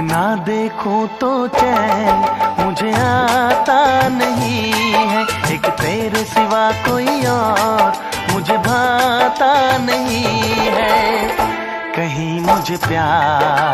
ना देखूं तो चैन मुझे आता नहीं है, एक तेरे सिवा कोई और मुझे भाता नहीं है, कहीं मुझे प्यार